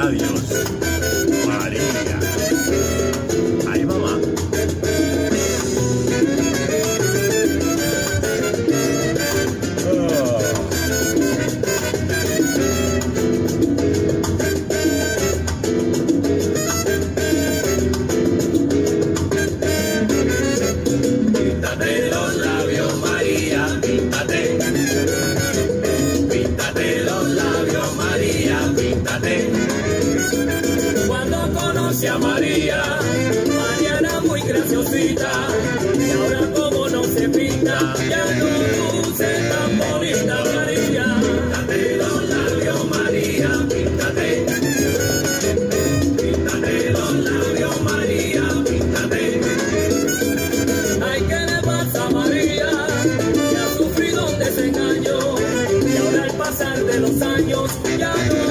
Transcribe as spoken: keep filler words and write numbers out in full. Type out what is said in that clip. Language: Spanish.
labios, María. Ay, mamá. Píntate los labios, María, píntate. Píntate los labios, María, píntate. Cuando conocí a María, María era muy graciosita. Y ahora como no se pinta, ya no luce tan bonita, María. Píntate los labios, María, píntate. Píntate los labios, María, píntate. Ay, ¿qué le pasa a María? Que ha sufrido un desengaño y ahora al pasar de los años ya no